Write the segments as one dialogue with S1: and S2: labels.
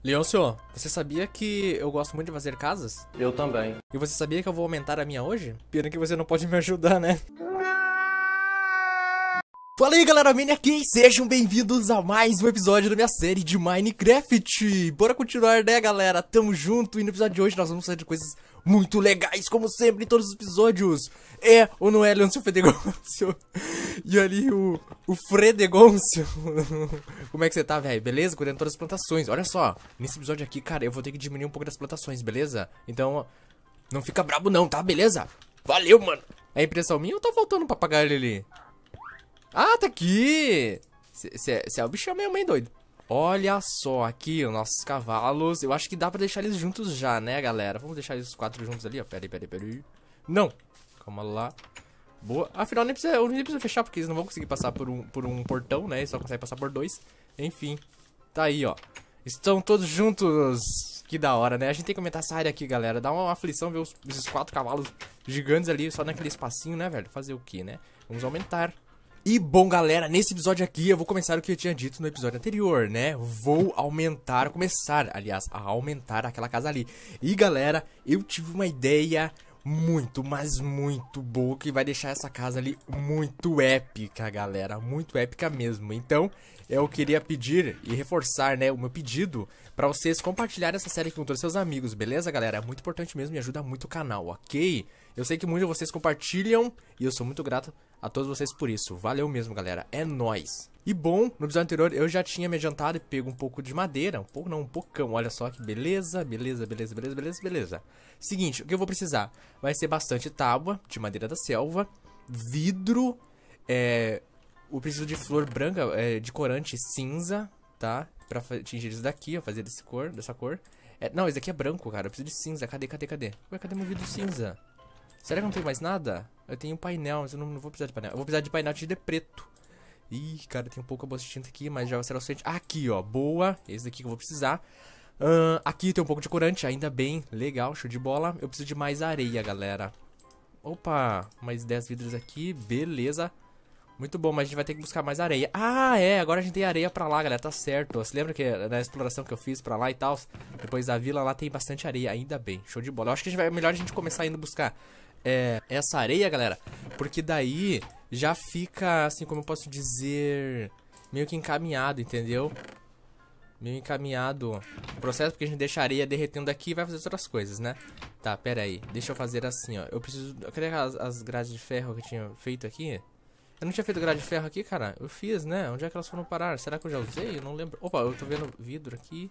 S1: Leôncio, você sabia que eu gosto muito de fazer casas?
S2: Eu também.
S1: E você sabia que eu vou aumentar a minha hoje? Pena que você não pode me ajudar, né? Fala aí, galera, Mini aqui, sejam bem-vindos a mais um episódio da minha série de Minecraft. Bora continuar, né, galera? Tamo junto e no episódio de hoje nós vamos fazer de coisas muito legais, como sempre, em todos os episódios. É ou não é, Leôncio Fredegôncio? E ali o Fredegôncio. Como é que você tá, velho? Beleza? Cuidando de todas as plantações. Olha só, nesse episódio aqui, cara, eu vou ter que diminuir um pouco das plantações, beleza? Então, não fica brabo não, tá? Beleza? Valeu, mano. É impressão minha ou tá faltando um papagaio ali? Ah, tá aqui! Você é o bichão mesmo, hein, doido? Olha só, aqui os nossos cavalos. Eu acho que dá pra deixar eles juntos já, né, galera? Vamos deixar eles 4 juntos ali, ó. Pera aí. Não! Calma lá. Boa. Afinal, eu nem preciso fechar, porque eles não vão conseguir passar por um portão, né? Eles só conseguem passar por 2. Enfim. Tá aí, ó. Estão todos juntos. Que da hora, né? A gente tem que aumentar essa área aqui, galera. Dá uma aflição ver esses 4 cavalos gigantes ali, só naquele espacinho, né, velho? Fazer o quê, né? Vamos aumentar. E bom, galera, nesse episódio aqui eu vou começar o que eu tinha dito no episódio anterior, né? Vou começar, aliás, a aumentar aquela casa ali. E galera, eu tive uma ideia muito, mas muito boa que vai deixar essa casa ali muito épica, galera. Muito épica mesmo. Então, eu queria pedir e reforçar, né, o meu pedido pra vocês compartilharem essa série com todos os seus amigos, beleza, galera? É muito importante mesmo e ajuda muito o canal, ok? Eu sei que muitos de vocês compartilham e eu sou muito grato a todos vocês por isso. Valeu mesmo, galera. É nóis. E bom, no episódio anterior eu já tinha me adiantado e pego um pouco de madeira. Um pouco não, um pocão. Olha só que beleza. Seguinte, o que eu vou precisar? Vai ser bastante tábua de madeira da selva, vidro, eu preciso de flor branca, de corante cinza, tá? Pra atingir isso daqui, ó, fazer dessa cor. Não, esse aqui é branco, cara. Eu preciso de cinza. Cadê? Ué, cadê meu vidro cinza? Será que não tem mais nada? Eu tenho um painel, mas eu não vou precisar de painel. Eu vou precisar de painel de preto. Ih, cara, tem um pouco a bolsa de tinta aqui, mas já será o suficiente. Aqui, ó, boa. Esse daqui que eu vou precisar. Aqui tem um pouco de corante, ainda bem. Legal, show de bola. Eu preciso de mais areia, galera. Opa, mais 10 vidros aqui, beleza. Muito bom, mas a gente vai ter que buscar mais areia. Ah, agora a gente tem areia pra lá, galera, tá certo. Você lembra que na exploração que eu fiz pra lá e tal, depois da vila lá tem bastante areia, ainda bem, show de bola. Eu acho que é melhor a gente começar indo buscar essa areia, galera, porque daí já fica, assim, como eu posso dizer, meio que encaminhado, entendeu? Meio encaminhado o processo, porque a gente deixa a areia derretendo aqui e vai fazer outras coisas, né? Tá, pera aí, deixa eu fazer assim, ó. Eu preciso... Cadê as grades de ferro que eu tinha feito aqui? Eu não tinha feito grade de ferro aqui, cara? Eu fiz, né? Onde é que elas foram parar? Será que eu já usei? Eu não lembro. Opa, eu tô vendo vidro aqui.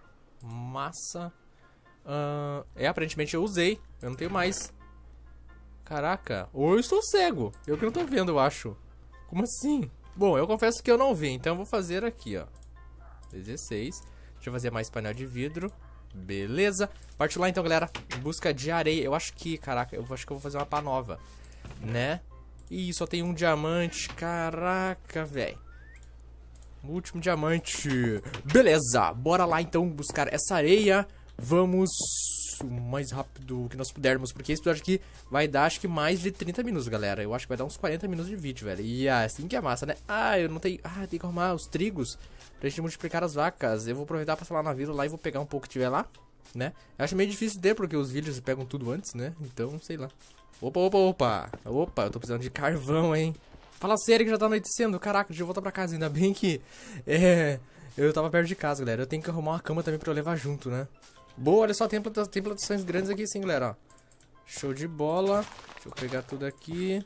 S1: Massa. Aparentemente eu usei. Eu não tenho mais. Caraca. Ou eu estou cego. Eu que não tô vendo, eu acho. Como assim? Bom, eu confesso que eu não vi. Então eu vou fazer aqui, ó. 16. Deixa eu fazer mais painel de vidro. Beleza. Parte lá então, galera. Em busca de areia. Eu acho que, caraca, eu acho que eu vou fazer uma pá nova, né? Ih, só tem um diamante. Caraca, velho. Último diamante. Beleza, bora lá então buscar essa areia. Vamos o mais rápido que nós pudermos, porque esse episódio aqui vai dar acho que mais de 30 minutos, galera. Eu acho que vai dar uns 40 minutos de vídeo, velho. E assim que é massa, né? Eu não tenho... tem que arrumar os trigos pra gente multiplicar as vacas. Eu vou aproveitar pra passar lá na vila lá e vou pegar um pouco que tiver lá, né? Eu acho meio difícil ter, porque os vídeos pegam tudo antes, né? Então, sei lá. Opa, eu tô precisando de carvão, hein? Fala sério que já tá anoitecendo. Caraca, deixa eu voltar pra casa. Ainda bem que... eu tava perto de casa, galera. Eu tenho que arrumar uma cama também pra eu levar junto, né? Boa, olha só, tem plantações grandes aqui sim, galera, ó. Show de bola. Deixa eu pegar tudo aqui.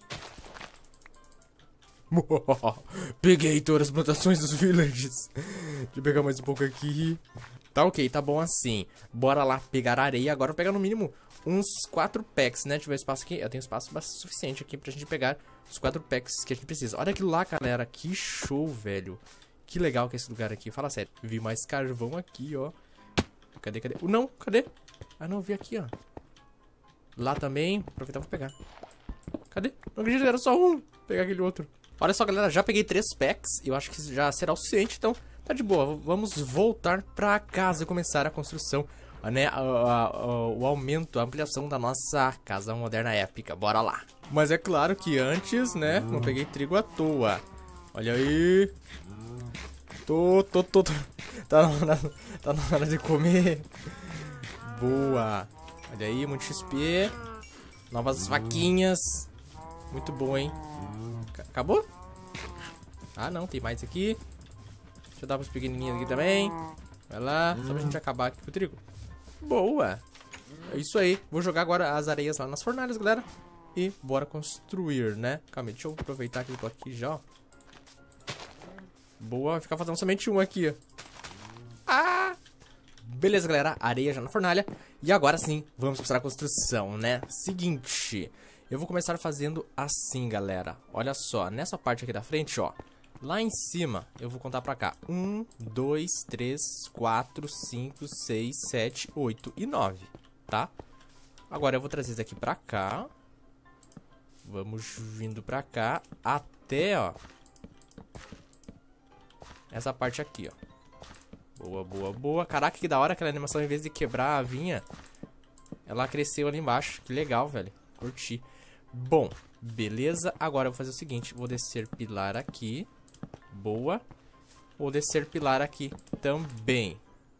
S1: Peguei todas as plantações dos villages. Deixa eu pegar mais um pouco aqui. Tá ok, tá bom assim. Bora lá pegar areia. Agora eu vou pegar no mínimo uns 4 packs, né? Deixa eu ver o espaço aqui. Eu tenho espaço bastante suficiente aqui pra gente pegar os 4 packs que a gente precisa. Olha aquilo lá, galera. Que show, velho. Que legal que é esse lugar aqui. Fala sério. Vi mais carvão aqui, ó. Cadê? Não, cadê? Ah, não, vi aqui, ó. Lá também. Aproveitar pra pegar. Cadê? Não acredito, era só um. Vou pegar aquele outro. Olha só, galera. Já peguei 3 packs. Eu acho que já será o suficiente, então... Tá de boa, vamos voltar pra casa e começar a construção, né, o aumento, a ampliação da nossa casa moderna épica, bora lá. Mas é claro que antes, né, não peguei trigo à toa. Olha aí. Tô. Tá na hora de comer. Boa. Olha aí, muito XP. Novas vaquinhas. Muito bom, hein? Acabou? Ah, não, tem mais aqui. Deixa eu dar pros pequenininhos aqui também. Vai lá, só pra gente acabar aqui com o trigo. Boa. É isso aí. Vou jogar agora as areias lá nas fornalhas, galera. E bora construir, né? Calma aí, deixa eu aproveitar que eu tô aqui já, ó. Boa, vai ficar fazendo somente um aqui, ó. Ah! Beleza, galera. Areia já na fornalha. E agora sim, vamos começar a construção, né? Seguinte, eu vou começar fazendo assim, galera. Olha só, nessa parte aqui da frente, ó. Lá em cima, eu vou contar pra cá. 1, 2, 3, 4, 5, 6, 7, 8 e 9, tá? Agora eu vou trazer isso aqui pra cá. Vamos vindo pra cá até, ó, essa parte aqui, ó. Boa, boa, boa. Caraca, que da hora aquela animação, em vez de quebrar a vinha, ela cresceu ali embaixo. Que legal, velho. Curti. Bom, beleza. Agora eu vou fazer o seguinte. Vou descer pilar aqui. Boa. Vou descer pilar aqui também.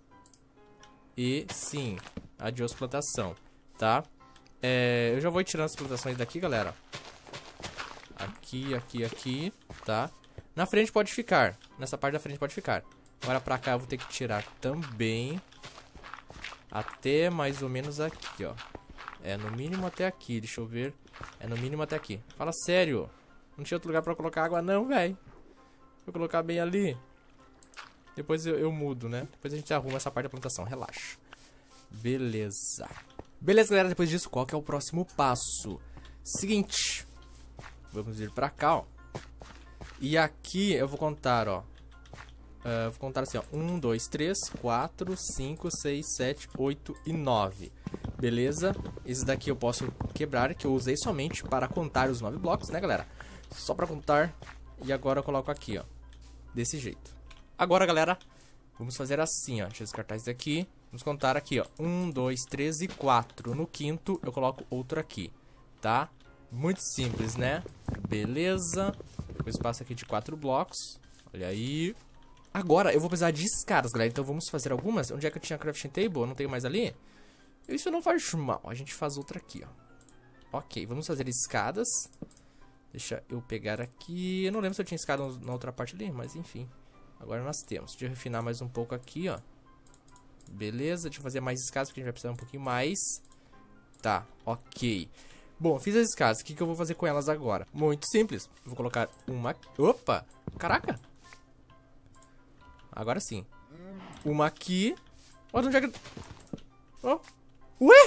S1: E sim, adiós plantação, tá? Eu já vou ir tirando as plantações daqui, galera. Aqui, aqui, aqui, tá? Na frente pode ficar. Nessa parte da frente pode ficar. Agora pra cá eu vou ter que tirar também. Até mais ou menos aqui, ó. É, no mínimo até aqui, deixa eu ver. É no mínimo até aqui. Fala sério. Não tinha outro lugar pra colocar água não, velho. Vou colocar bem ali. Depois eu mudo, né? Depois a gente arruma essa parte da plantação, relaxa. Beleza. Beleza, galera, depois disso, qual que é o próximo passo? Seguinte. Vamos vir pra cá, ó. E aqui eu vou contar, ó. Vou contar assim, ó. 1, 2, 3, 4, 5, 6, 7, 8 e 9. Beleza? Esse daqui eu posso quebrar, que eu usei somente para contar os 9 blocos, né, galera? Só pra contar. E agora eu coloco aqui, ó. Desse jeito. Agora, galera, vamos fazer assim, ó. Deixa eu descartar isso daqui. Vamos contar aqui, ó. 1, 2, 3 e 4. No quinto eu coloco outro aqui, tá? Muito simples, né? Beleza. O espaço aqui de 4 blocos. Olha aí. Agora eu vou precisar de escadas, galera. Então vamos fazer algumas. Onde é que eu tinha a crafting table? Eu não tenho mais ali. Isso não faz mal. A gente faz outra aqui, ó. Ok, vamos fazer escadas. Deixa eu pegar aqui. Eu não lembro se eu tinha escada na outra parte ali, mas enfim. Agora nós temos. Deixa eu refinar mais um pouco aqui, ó. Beleza, deixa eu fazer mais escadas, porque a gente vai precisar um pouquinho mais. Tá, ok. Bom, fiz as escadas. O que eu vou fazer com elas agora? Muito simples. Vou colocar uma... Opa! Caraca! Agora sim. Uma aqui. Olha onde é que... Oh. Ué?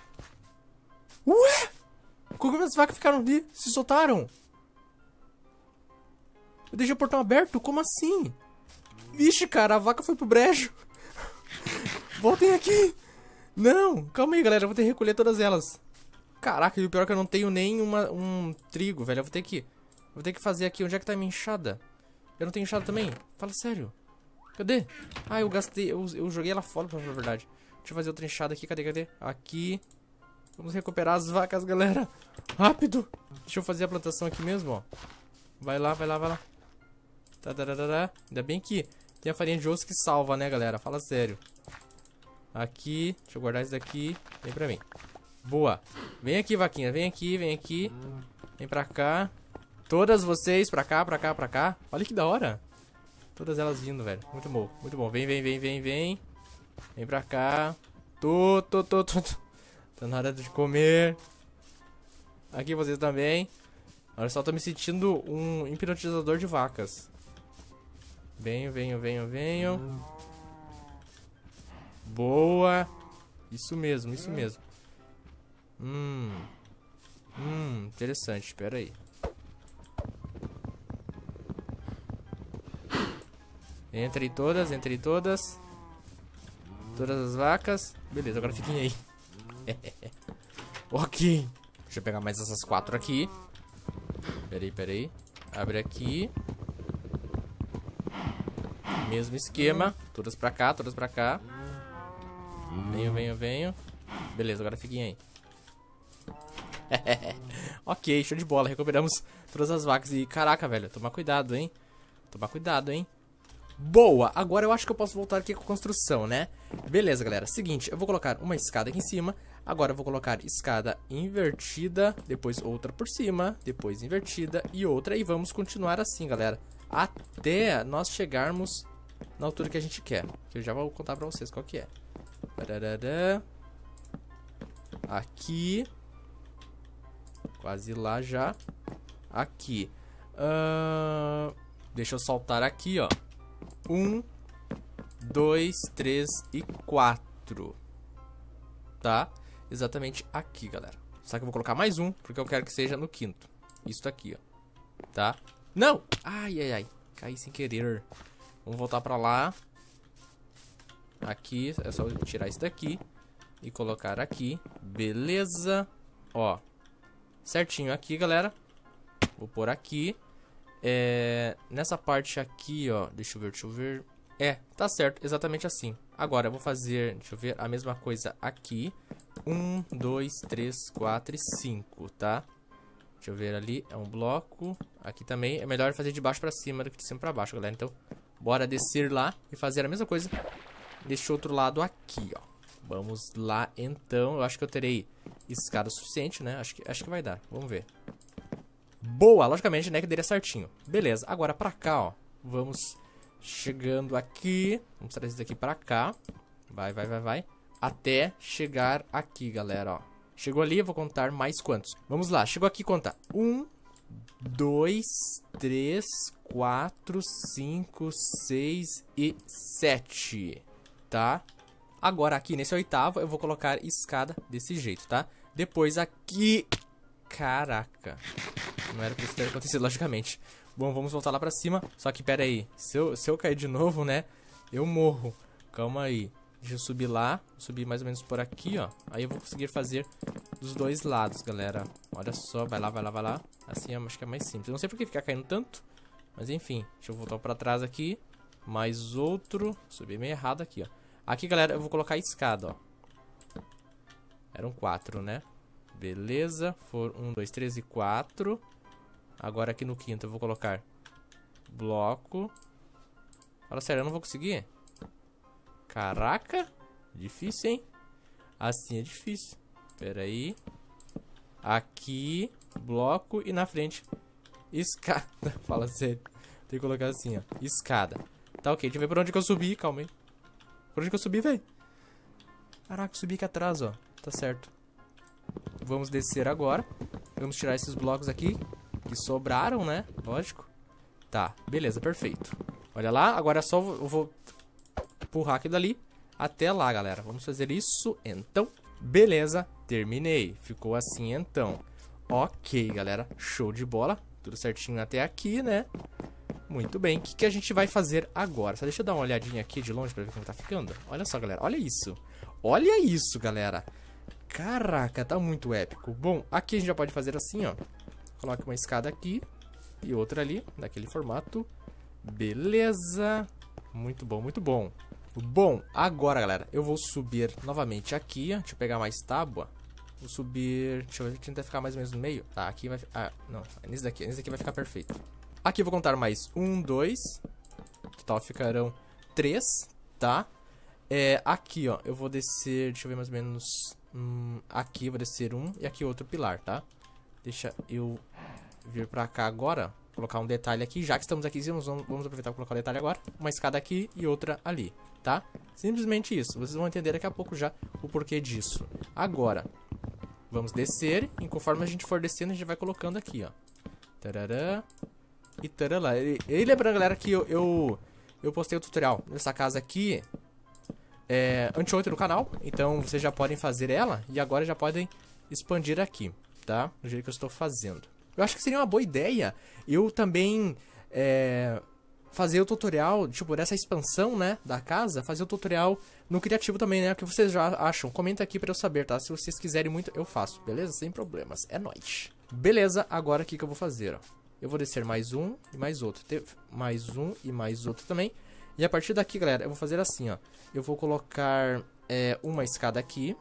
S1: Ué? Como as vacas ficaram ali? Se soltaram? Eu deixei o portão aberto? Como assim? Vixe, cara, a vaca foi pro brejo. Voltem aqui. Não, calma aí, galera. Eu vou ter que recolher todas elas. Caraca, e o pior é que eu não tenho nem um trigo, velho. Eu vou ter que fazer aqui. Onde é que tá a minha enxada? Eu não tenho enxada também? Fala sério. Cadê? Ah, eu gastei. Eu joguei ela fora, pra falar a verdade. Deixa eu fazer outra enxada aqui. Cadê? Aqui. Vamos recuperar as vacas, galera. Rápido. Deixa eu fazer a plantação aqui mesmo, ó. Vai lá. Ainda bem que tem a farinha de osso que salva, né, galera? Fala sério. Aqui. Deixa eu guardar isso daqui. Vem pra mim. Boa. Vem aqui, vaquinha. Vem aqui. Vem pra cá. Todas vocês pra cá. Olha que da hora. Todas elas vindo, velho. Muito bom. Vem. Vem pra cá. Tá na hora de comer. Aqui vocês também. Olha só, tô me sentindo um hipnotizador de vacas. Venho. Boa. Isso mesmo. Interessante. Espera aí. Entre todas. Todas as vacas. Beleza, agora fiquem aí. Ok. Deixa eu pegar mais essas 4 aqui. Peraí. Abre aqui. Mesmo esquema. Todas pra cá. Venho. Beleza, agora fiquem aí. Ok, show de bola. Recuperamos todas as vacas. E caraca, velho. Tomar cuidado, hein. Boa, agora eu acho que eu posso voltar aqui com a construção, né? Beleza, galera, seguinte, eu vou colocar uma escada aqui em cima. Agora eu vou colocar escada invertida, depois outra por cima, depois invertida e outra. E vamos continuar assim, galera, até nós chegarmos na altura que a gente quer. Que eu já vou contar pra vocês qual que é. Tararara. Aqui. Quase lá já. Aqui. Deixa eu soltar aqui, ó. 1, 2, 3 e 4. Tá? Exatamente aqui, galera. Só que eu vou colocar mais um, porque eu quero que seja no quinto. Isso aqui, ó. Tá? Não! Ai, ai, ai. Caí sem querer. Vamos voltar pra lá. Aqui, é só tirar isso daqui e colocar aqui. Beleza. Ó. Certinho aqui, galera. Vou pôr aqui. Nessa parte aqui, ó. Deixa eu ver. Tá certo. Exatamente assim. Agora eu vou fazer, deixa eu ver, a mesma coisa aqui. 1, 2, 3, 4 e 5, tá? Deixa eu ver ali. É um bloco. Aqui também. É melhor fazer de baixo pra cima do que de cima pra baixo, galera. Então, bora descer lá e fazer a mesma coisa deste outro lado aqui, ó. Vamos lá, então. Eu acho que eu terei escada suficiente, né? Acho que vai dar. Vamos ver. Boa! Logicamente, né? Que daria certinho. Beleza. Agora pra cá, ó. Vamos chegando aqui. Vamos trazer isso daqui pra cá. Vai. Até chegar aqui, galera, ó. Chegou ali, eu vou contar mais quantos. Vamos lá, chegou aqui, conta. 1, 2, 3, 4, 5, 6 e 7. Tá? Agora aqui nesse oitavo eu vou colocar escada desse jeito, tá? Depois aqui... Caraca. Não era pra isso ter acontecido, logicamente. Bom, vamos voltar lá pra cima. Só que, pera aí. Se eu cair de novo, né? Eu morro. Calma aí. Deixa eu subir lá. Subir mais ou menos por aqui, ó. Aí eu vou conseguir fazer dos dois lados, galera. Olha só. Vai lá. Assim eu acho que é mais simples. Eu não sei por que ficar caindo tanto. Mas enfim. Deixa eu voltar pra trás aqui. Mais outro. Subi meio errado aqui, ó. Aqui, galera, eu vou colocar a escada, ó. Eram 4, né? Beleza. Foram 1, 2, 3 e 4. Agora aqui no quinto eu vou colocar bloco. Fala sério, eu não vou conseguir? Caraca. Difícil, hein? Assim é difícil. Pera aí. Aqui, bloco e na frente escada. Fala sério. Tem que colocar assim, ó. Escada. Tá ok, deixa eu ver por onde que eu subi. Calma aí. Por onde que eu subi, velho? Caraca, subi aqui atrás, ó. Tá certo. Vamos descer agora. Vamos tirar esses blocos aqui que sobraram, né? Lógico. Tá, beleza, perfeito. Olha lá, agora é só eu vou empurrar aqui dali até lá, galera. Vamos fazer isso, então. Beleza, terminei. Ficou assim, então. Ok, galera, show de bola. Tudo certinho até aqui, né? Muito bem, o que a gente vai fazer agora? Só deixa eu dar uma olhadinha aqui de longe pra ver como tá ficando. Olha só, galera, olha isso. Olha isso, galera. Caraca, tá muito épico. Bom, aqui a gente já pode fazer assim, ó. Coloca uma escada aqui e outra ali, naquele formato. Beleza. Muito bom, muito bom. Bom, agora, galera, eu vou subir novamente aqui, ó. Deixa eu pegar mais tábua. Vou subir... Deixa eu ver, tentar ficar mais ou menos no meio. Tá, aqui vai... Ah, não, nesse daqui vai ficar perfeito. Aqui eu vou contar mais 1, 2. Total ficarão 3, tá? Aqui, ó, eu vou descer... Deixa eu ver mais ou menos... aqui eu vou descer um e aqui outro pilar, tá? Deixa eu vir pra cá agora. Colocar um detalhe aqui. Já que estamos aqui, vamos aproveitar para colocar o detalhe agora. Uma escada aqui e outra ali, tá? Simplesmente isso. Vocês vão entender daqui a pouco já o porquê disso. Agora, vamos descer. E conforme a gente for descendo, a gente vai colocando aqui, ó. Tarará. E tarará. E lembrando, galera, que eu postei o tutorial nessa casa aqui anteontem no canal. Então, vocês já podem fazer ela. E agora já podem expandir aqui, tá? Do jeito que eu estou fazendo. Eu acho que seria uma boa ideia eu também fazer o tutorial, tipo, dessa expansão, né, da casa, fazer o tutorial no criativo também, né? O que vocês já acham? Comenta aqui pra eu saber, tá? Se vocês quiserem muito, eu faço, beleza? Sem problemas, é nóis. Beleza, agora o que eu vou fazer, ó? Eu vou descer mais um e mais outro. Mais um e mais outro também. E a partir daqui, galera, eu vou fazer assim, ó. Eu vou colocar uma escada aqui,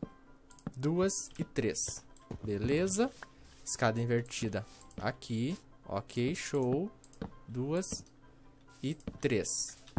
S1: 2 e 3. Beleza? Escada invertida aqui. Ok, show. 2 e 3.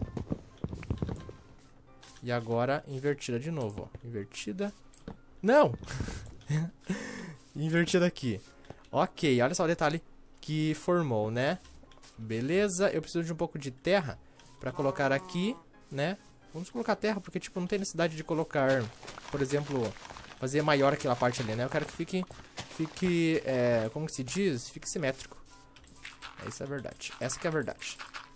S1: E agora invertida de novo, ó. Invertida. Não! Invertida aqui. Ok, olha só o detalhe que formou, né? Beleza, eu preciso de um pouco de terra pra colocar aqui, né? Vamos colocar terra, porque, tipo, não tem necessidade de colocar, por exemplo, fazer maior aquela parte ali, né? Eu quero que fique, como que se diz? Fique simétrico. Isso é verdade. Essa que é a verdade.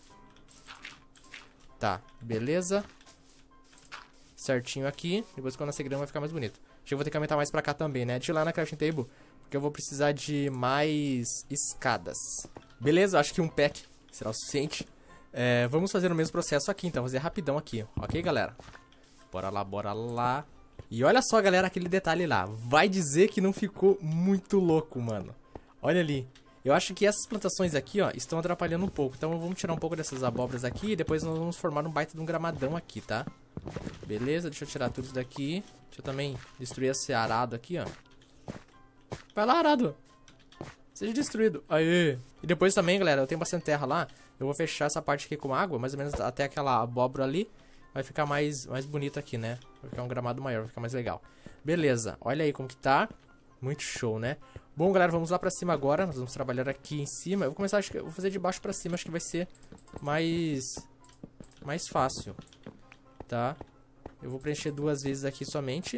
S1: Tá, beleza. Certinho aqui. Depois quando nascer grama vai ficar mais bonito. Acho que eu vou ter que aumentar mais pra cá também, né? Deixa eu ir lá na crafting table, porque eu vou precisar de mais escadas. Beleza, acho que um pack será o suficiente. Vamos fazer o mesmo processo aqui, então. Fazer rapidão aqui, ok, galera? Bora lá, bora lá. E olha só, galera, aquele detalhe lá. Vai dizer que não ficou muito louco, mano. Olha ali. Eu acho que essas plantações aqui, ó, estão atrapalhando um pouco. Então vamos tirar um pouco dessas abóboras aqui e depois nós vamos formar um baita de um gramadão aqui, tá? Beleza, deixa eu tirar tudo isso daqui. Deixa eu também destruir esse arado aqui, ó. Vai lá, arado. Seja destruído. Aê. E depois também, galera, eu tenho bastante terra lá. Eu vou fechar essa parte aqui com água, mais ou menos até aquela abóbora ali. Vai ficar mais bonito aqui, né? Vai ficar um gramado maior, vai ficar mais legal. Beleza, olha aí como que tá. Muito show, né? Bom, galera, vamos lá pra cima agora. Nós vamos trabalhar aqui em cima. Eu vou começar, acho que eu vou fazer de baixo pra cima. Acho que vai ser mais fácil, tá? Eu vou preencher 2 vezes aqui somente.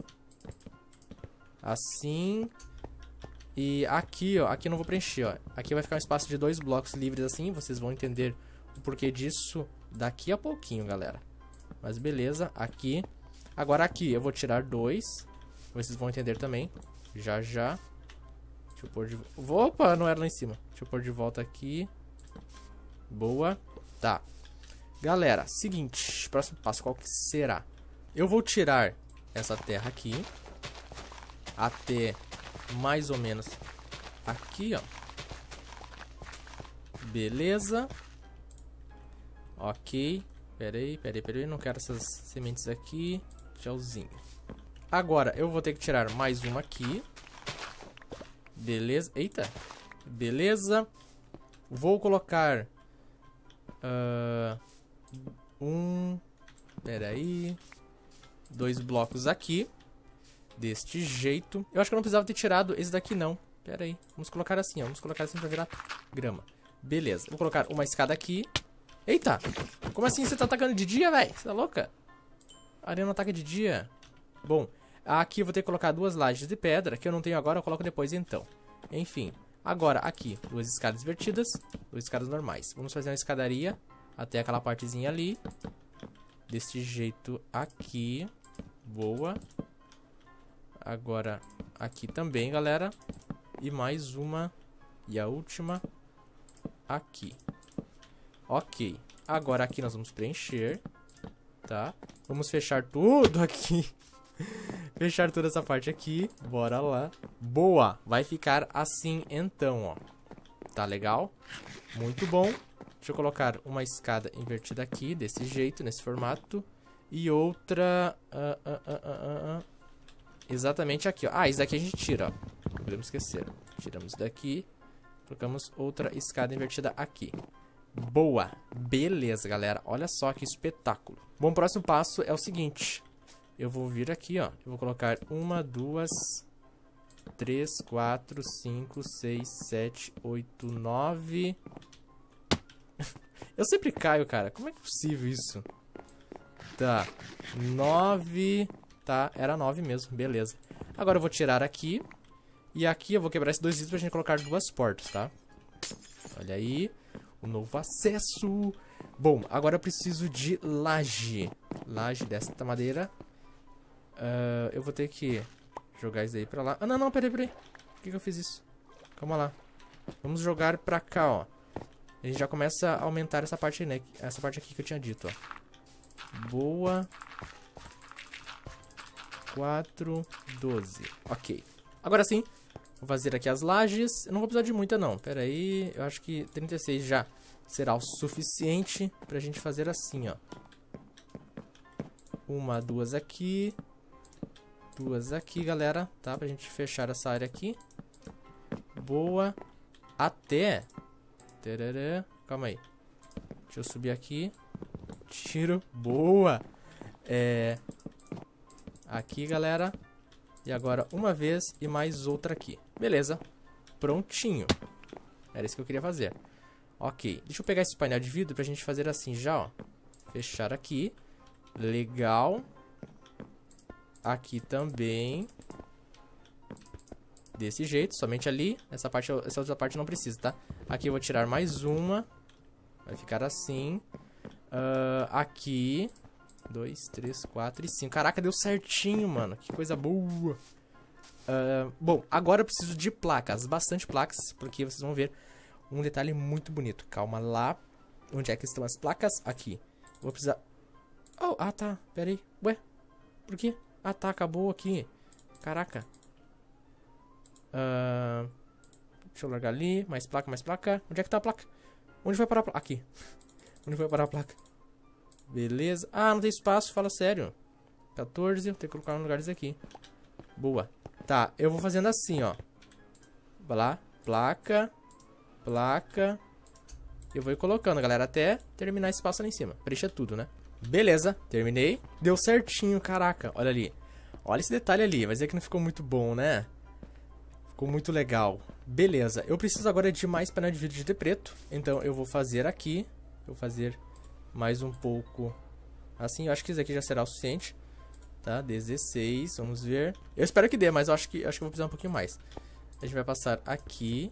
S1: Assim. E aqui, ó. Aqui eu não vou preencher, ó. Aqui vai ficar um espaço de 2 blocos livres assim. Vocês vão entender o porquê disso daqui a pouquinho, galera. Mas beleza, aqui. Agora aqui eu vou tirar 2. Vocês vão entender também. Já, já. Deixa eu pôr de... Opa, não era lá em cima. Deixa eu pôr de volta aqui. Boa. Tá. Galera, seguinte. Próximo passo, qual que será? Eu vou tirar essa terra aqui. Até mais ou menos aqui, ó. Beleza. Ok. Pera aí. Não quero essas sementes aqui. Tchauzinho. Agora, eu vou ter que tirar mais uma aqui. Beleza. Eita. Beleza. Vou colocar... Pera aí. 2 blocos aqui. Deste jeito. Eu acho que eu não precisava ter tirado esse daqui, não. Pera aí. Vamos colocar assim, ó. Vamos colocar assim pra virar grama. Beleza. Vou colocar uma escada aqui. Eita. Como assim você tá atacando de dia, velho? Você tá louca? A arena não ataca de dia. Bom. Aqui eu vou ter que colocar 2 lajes de pedra. Que eu não tenho agora, eu coloco depois então. Enfim. Agora, aqui. 2 escadas invertidas. 2 escadas normais. Vamos fazer uma escadaria. Até aquela partezinha ali. Desse jeito aqui. Boa. Agora, aqui também, galera. E mais uma. E a última. Aqui. Ok. Agora aqui nós vamos preencher. Tá? Vamos fechar tudo aqui. Fechar toda essa parte aqui. Bora lá. Boa. Vai ficar assim então, ó. Tá legal? Muito bom. Deixa eu colocar uma escada invertida aqui. Desse jeito, nesse formato. E outra... exatamente aqui, ó. Ah, isso daqui a gente tira, ó. Não podemos esquecer. Tiramos daqui. Colocamos outra escada invertida aqui. Boa. Beleza, galera. Olha só que espetáculo. Bom, o próximo passo é o seguinte. Eu vou vir aqui, ó. Eu vou colocar 1, 2, 3, 4, 5, 6, 7, 8, 9. Eu sempre caio, cara. Como é possível isso? Tá. 9. Tá, era 9 mesmo. Beleza. Agora eu vou tirar aqui. E aqui eu vou quebrar esses 2 vidros pra gente colocar 2 portas, tá? Olha aí. O novo acesso. Bom, agora eu preciso de laje. Laje desta madeira. Eu vou ter que jogar isso aí pra lá. Ah, não, peraí. Por que eu fiz isso? Calma lá. Vamos jogar pra cá, ó. A gente já começa a aumentar essa parte aí, né? Essa parte aqui que eu tinha dito, ó. Boa. 4, 12. Ok. Agora sim, vou fazer aqui as lajes. Eu não vou precisar de muita, não. Pera aí. Eu acho que 36 já será o suficiente pra gente fazer assim, ó. 1, 2 aqui. 2 aqui, galera. Tá? Pra gente fechar essa área aqui. Boa. Até... Tarará. Calma aí. Deixa eu subir aqui. Tiro. Boa. Aqui, galera. E agora uma vez e mais outra aqui. Beleza. Prontinho. Era isso que eu queria fazer. Ok. Deixa eu pegar esse painel de vidro pra gente fazer assim já, ó. Fechar aqui. Legal. Aqui também. Desse jeito, somente ali. Essa outra parte não precisa, tá? Aqui eu vou tirar mais uma. Vai ficar assim. Aqui. 2, 3, 4 e 5. Caraca, deu certinho, mano. Que coisa boa. Bom, agora eu preciso de placas. Bastante placas, porque vocês vão ver um detalhe muito bonito. Calma lá. Onde é que estão as placas? Aqui. Vou precisar... Oh, tá. Pera aí. Ué, por quê? Tá. Acabou aqui. Caraca. Deixa eu largar ali. Mais placa, mais placa. Onde é que tá a placa? Onde vai parar a placa? Aqui. Onde vai parar a placa? Beleza. Não tem espaço. Fala sério. 14. Vou ter que colocar nos lugares aqui. Boa. Tá. Eu vou fazendo assim, ó. Vai lá. Placa. Placa. Eu vou ir colocando, galera. Até terminar esse espaço ali em cima. Preencha tudo, né? Beleza. Terminei. Deu certinho. Caraca. Olha ali. Olha esse detalhe ali. Vai dizer que não ficou muito bom, né? Ficou muito legal. Beleza. Eu preciso agora de mais painel de vidro de preto. Então eu vou fazer aqui. Vou fazer mais um pouco assim. Eu acho que isso aqui já será o suficiente. Tá? 16. Vamos ver. Eu espero que dê, mas eu acho que eu vou precisar um pouquinho mais. A gente vai passar aqui.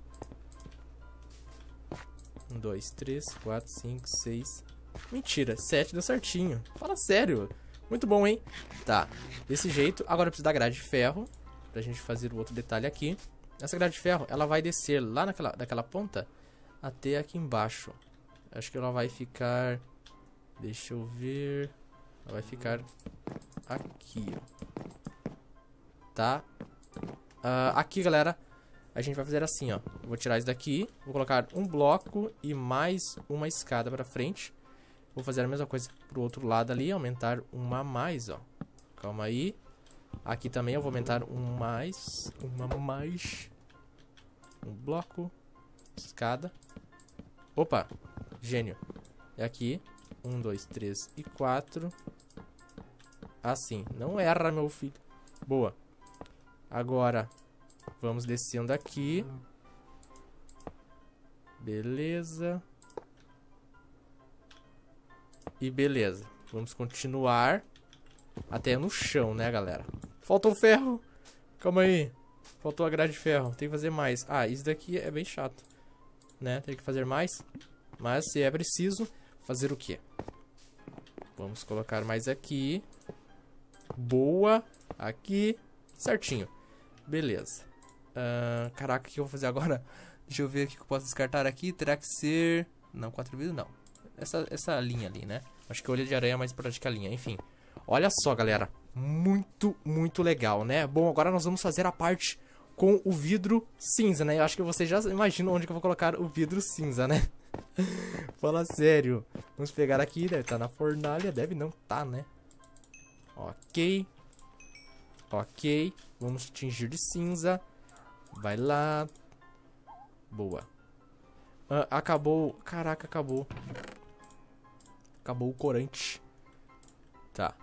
S1: 1, 2, 3, 4, 5, 6. Mentira, 7 deu certinho. Fala sério. Muito bom, hein? Tá. Desse jeito. Agora eu preciso da grade de ferro. Pra gente fazer o outro detalhe aqui. Essa grade de ferro, ela vai descer lá daquela ponta até aqui embaixo. Acho que ela vai ficar... Deixa eu ver... Ela vai ficar aqui, ó. Tá? Aqui, galera, a gente vai fazer assim, ó. Vou tirar isso daqui. Vou colocar um bloco e mais uma escada pra frente. Vou fazer a mesma coisa pro outro lado ali. Aumentar uma a mais, ó. Calma aí. Aqui também eu vou aumentar uma mais. Um bloco. Escada. Opa. Gênio. E aqui. 1, 2, 3 e 4. Assim. Não erra, meu filho. Boa. Agora, vamos descendo aqui. Beleza. E beleza. Vamos continuar até no chão, né, galera? Faltou ferro. Calma aí. Faltou a grade de ferro. Tem que fazer mais. Isso daqui é bem chato, né? Tem que fazer mais. Mas se é preciso, fazer o quê? Vamos colocar mais aqui. Boa. Aqui. Certinho. Beleza. Caraca, o que eu vou fazer agora? Deixa eu ver o que eu posso descartar aqui. Terá que ser... Não, 4 vidros não. Essa linha ali, né? Acho que a orelha de aranha é mais importante que a linha. Enfim. Olha só, galera. Muito, muito legal, né? Bom, agora nós vamos fazer a parte com o vidro cinza, né? Eu acho que vocês já imaginam onde que eu vou colocar o vidro cinza, né? Fala sério. Vamos pegar aqui. Deve estar na fornalha. Deve não tá, né? Ok. Ok. Vamos tingir de cinza. Vai lá. Boa. Acabou. Caraca, acabou. Acabou o corante. Tá.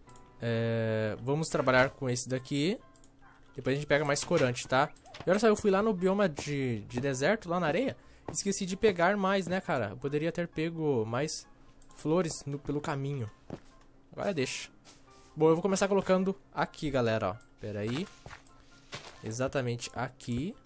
S1: Vamos trabalhar com esse daqui. Depois a gente pega mais corante, tá? E olha só, eu fui lá no bioma de deserto, lá na areia. Esqueci de pegar mais, né, cara? Eu poderia ter pego mais flores pelo caminho. Agora deixa. Bom, eu vou começar colocando aqui, galera, ó. Pera aí. Exatamente aqui.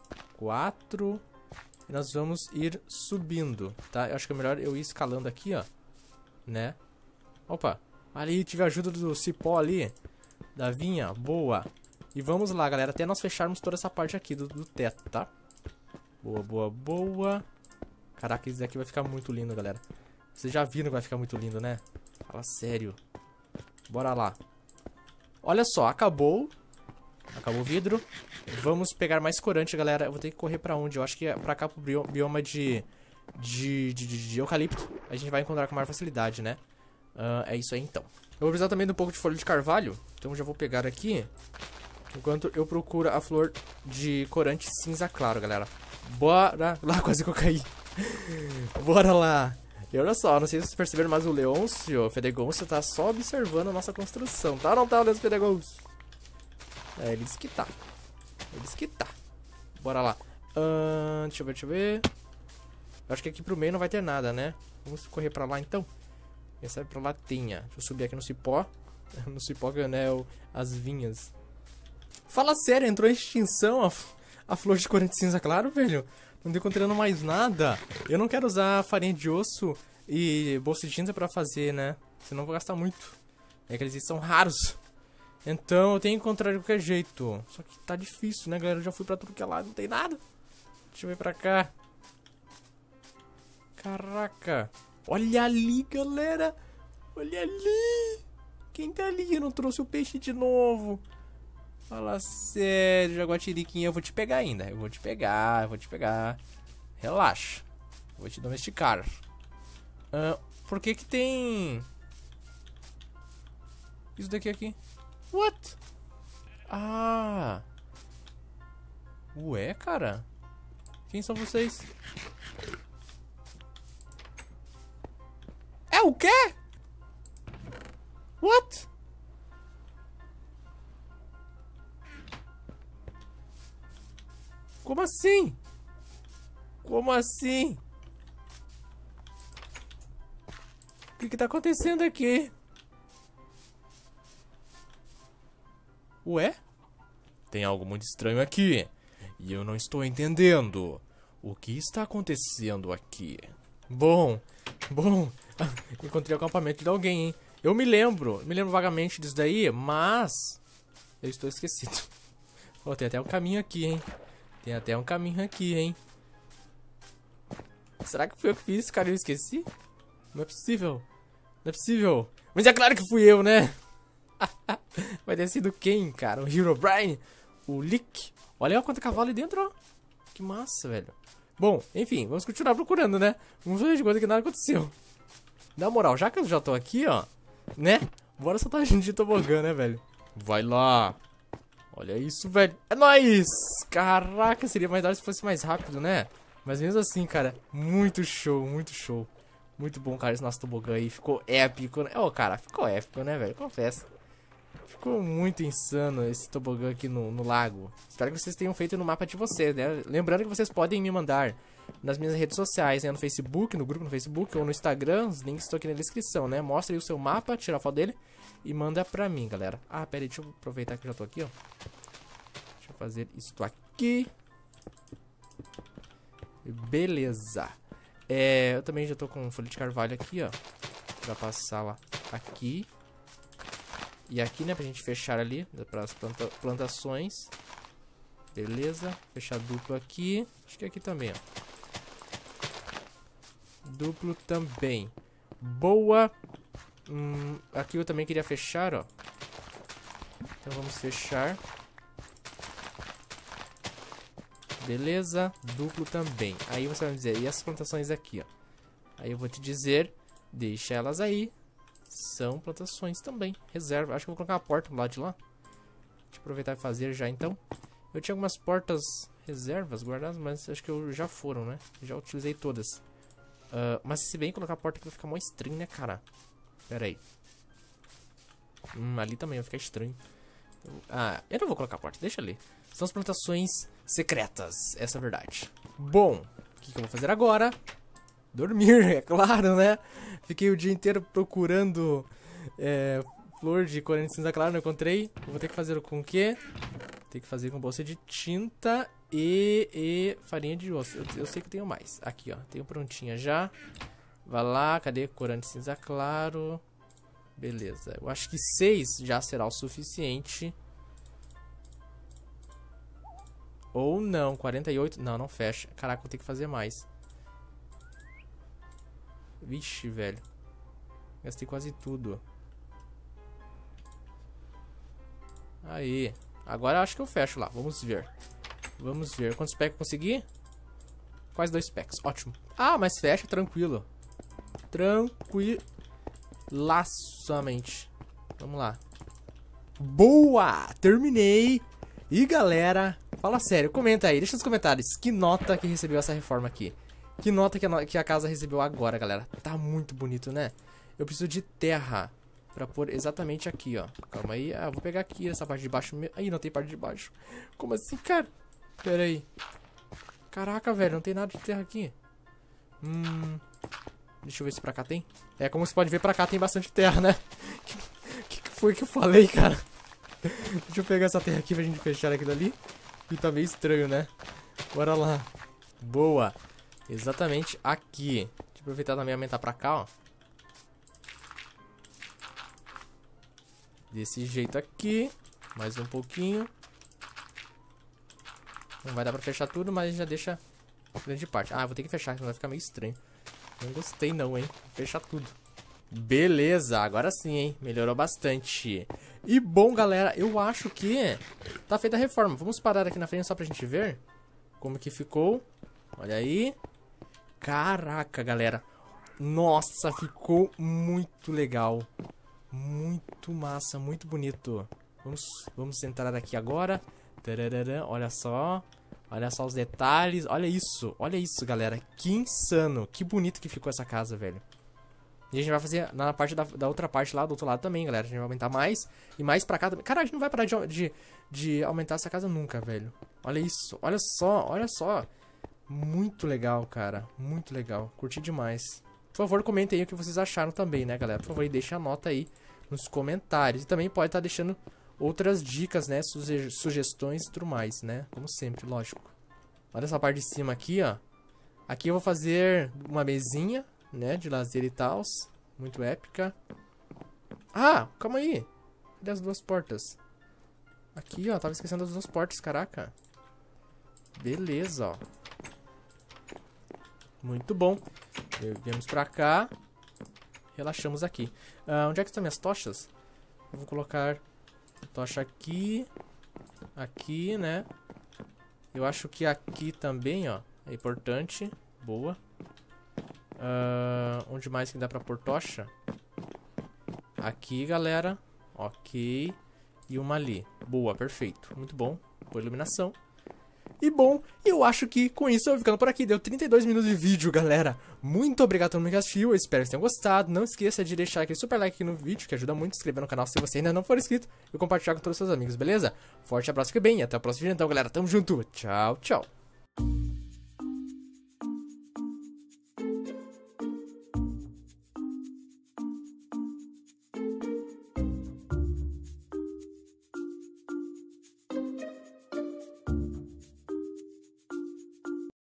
S1: 4. E nós vamos ir subindo, tá? Eu acho que é melhor eu ir escalando aqui, ó. Né? Opa. Ali, tive a ajuda do cipó ali. Da vinha. Boa. E vamos lá, galera. Até nós fecharmos toda essa parte aqui do teto, tá? Boa, boa, boa. Caraca, esse daqui vai ficar muito lindo, galera. Vocês já viram que vai ficar muito lindo, né? Fala sério. Bora lá. Olha só, acabou. Acabou o vidro. Vamos pegar mais corante, galera. Eu vou ter que correr pra onde? Eu acho que é pra cá, pro bioma de eucalipto. A gente vai encontrar com maior facilidade, né? É isso aí, então. Eu vou precisar também de um pouco de folha de carvalho. Então já vou pegar aqui. Enquanto eu procuro a flor de corante cinza claro, galera. Bora lá, quase que eu caí. Bora lá. E olha só, não sei se vocês perceberam, mas o Leôncio Fedegôncio tá só observando a nossa construção. Tá ou não tá, o Leôncio Fedegôncio? É, ele disse que tá. Ele disse que tá. Bora lá. Deixa eu ver. Eu acho que aqui pro meio não vai ter nada, né? Vamos correr pra lá, então. Quem sabe pra lá tenha. Deixa eu subir aqui no cipó. No cipó, né? As vinhas. Fala sério, entrou em extinção a flor de corante cinza claro, velho. Não tô encontrando mais nada. Eu não quero usar farinha de osso e bolsa de tinta pra fazer, né? Senão eu vou gastar muito. É que eles são raros. Então eu tenho que encontrar de qualquer jeito. Só que tá difícil, né, galera? Eu já fui pra tudo que é lado, não tem nada. Deixa eu ver pra cá. Caraca. Olha ali, galera. Olha ali. Quem tá ali? Eu não trouxe o peixe de novo. Fala sério, Jaguatiriquinha. Eu vou te pegar ainda. Eu vou te pegar. Relaxa. Vou te domesticar. Por que que tem... isso daqui aqui? What? Ah. Ué, cara. Quem são vocês? É o quê? What? Como assim? Como assim? O que tá acontecendo aqui? Ué? Tem algo muito estranho aqui. E eu não estou entendendo. O que está acontecendo aqui? Bom. Encontrei o acampamento de alguém, hein? Eu me lembro vagamente disso daí, mas eu estou esquecido. Oh, tem até um caminho aqui, hein? Será que fui eu que fiz isso, cara? Eu esqueci? Não é possível. Mas é claro que fui eu, né? Vai ter sido quem, cara? O Herobrine? O Lick? Olha quanto cavalo ali dentro, ó. Que massa, velho. Bom, enfim, vamos continuar procurando, né? Vamos fazer de conta que nada aconteceu. Na moral, já que eu já tô aqui, ó, né? Bora soltar a gente de tobogã, né, velho? Vai lá. Olha isso, velho. É nóis! Caraca, seria mais da hora se fosse mais rápido, né? Mas mesmo assim, cara, muito show. Muito bom, cara, esse nosso tobogã aí. Ficou épico, né? Ô, cara, ficou épico, né, velho? Confesso. Ficou muito insano esse tobogã aqui no lago. Espero que vocês tenham feito no mapa de vocês, né? Lembrando que vocês podem me mandar nas minhas redes sociais, né? No Facebook, no grupo no Facebook ou no Instagram. Os links estão aqui na descrição, né? Mostra aí o seu mapa, tira a foto dele e manda pra mim, galera. Ah, pera aí, deixa eu aproveitar que eu já tô aqui, ó. Deixa eu fazer isto aqui. Beleza. Eu também já tô com folha de carvalho aqui, ó. Pra passar lá aqui. E aqui, né, pra gente fechar ali, para as plantações. Beleza, fechar duplo aqui. Acho que aqui também, ó. Duplo também. Boa. Aqui eu também queria fechar, ó. Então vamos fechar. Beleza, duplo também. Aí você vai me dizer, e as plantações aqui, ó. Aí eu vou te dizer, deixa elas aí. São plantações também. Reserva. Acho que eu vou colocar uma porta do lado de lá. Deixa eu aproveitar e fazer já então. Eu tinha algumas portas reservas guardadas, mas acho que já foram, né? Já utilizei todas. Mas se bem colocar a porta aqui vai ficar mó estranho, né, cara? Pera aí. Ali também vai ficar estranho. Eu não vou colocar a porta, deixa ali. São as plantações secretas, essa é a verdade. Bom, o que eu vou fazer agora? Dormir, é claro, né? Fiquei o dia inteiro procurando flor de corante cinza claro, não encontrei. Eu vou ter que fazer com o quê? Tem que fazer com bolsa de tinta e farinha de osso. Eu sei que eu tenho mais. Aqui, ó. Tenho prontinha já. Vai lá, cadê corante cinza claro? Beleza. Eu acho que 6 já será o suficiente. Ou não, 48. Não, não fecha. Caraca, vou ter que fazer mais. Vixe, velho. Gastei quase tudo. Aí. Agora eu acho que eu fecho lá. Vamos ver. Vamos ver. Quantos packs eu consegui? Quase 2 packs. Ótimo. Ah, mas fecha tranquilo. Tranquilaçamente. Vamos lá. Boa! Terminei. E galera, fala sério. Comenta aí. Deixa nos comentários. Que nota que recebeu essa reforma aqui. Que nota que a casa recebeu agora, galera. Tá muito bonito, né? Eu preciso de terra pra pôr exatamente aqui, ó. Calma aí. Ah, vou pegar aqui essa parte de baixo. Aí, não tem parte de baixo. Como assim, cara? Pera aí. Caraca, velho. Não tem nada de terra aqui. Deixa eu ver se pra cá tem. É, como você pode ver, pra cá tem bastante terra, né? Que foi que eu falei, cara? Deixa eu pegar essa terra aqui pra gente fechar aquilo ali. E tá meio estranho, né? Bora lá. Boa. Exatamente aqui. Deixa eu aproveitar também e aumentar pra cá, ó. Desse jeito aqui. Mais um pouquinho. Não vai dar pra fechar tudo, mas já deixa grande parte. Ah, vou ter que fechar, senão vai ficar meio estranho. Não gostei não, hein. Vou fechar tudo. Beleza, agora sim, hein. Melhorou bastante. E bom, galera, eu acho que tá feita a reforma. Vamos parar aqui na frente só pra gente ver como que ficou. Olha aí. Caraca, galera. Nossa, ficou muito legal. Muito massa, muito bonito. Vamos entrar aqui agora. Tararara, olha só. Olha só os detalhes. Olha isso, galera. Que insano. Que bonito que ficou essa casa, velho. E a gente vai fazer na parte da outra parte lá, do outro lado também, galera. A gente vai aumentar mais. E mais pra cá também. Cara, a gente não vai parar de aumentar essa casa nunca, velho. Olha isso. Olha só, olha só. Muito legal, cara. Muito legal. Curti demais. Por favor, comentem aí o que vocês acharam também, né, galera? Por favor, deixem a nota aí nos comentários. E também pode estar deixando outras dicas, né? Sugestões e tudo mais, né? Como sempre, lógico. Olha essa parte de cima aqui, ó. Aqui eu vou fazer uma mesinha, né? De lazer e tal. Muito épica. Ah, calma aí. Cadê as duas portas? Aqui, ó. Tava esquecendo das duas portas, caraca. Beleza, ó. Muito bom. Viemos pra cá. Relaxamos aqui. Onde é que estão minhas tochas? Eu vou colocar tocha aqui. Aqui, né? Eu acho que aqui também, ó. É importante. Boa. Onde mais que dá pra pôr tocha? Aqui, galera. Ok. E uma ali. Boa, perfeito. Muito bom. Boa iluminação. E bom, eu acho que com isso eu vou ficando por aqui. Deu 32 minutos de vídeo, galera. Muito obrigado a todo mundo que assistiu. Eu espero que vocês tenham gostado. Não esqueça de deixar aquele super like aqui no vídeo, que ajuda muito. Se inscrever no canal se você ainda não for inscrito. E compartilhar com todos os seus amigos, beleza? Forte abraço, fique bem. E até o próximo vídeo então, galera. Tamo junto. Tchau, tchau.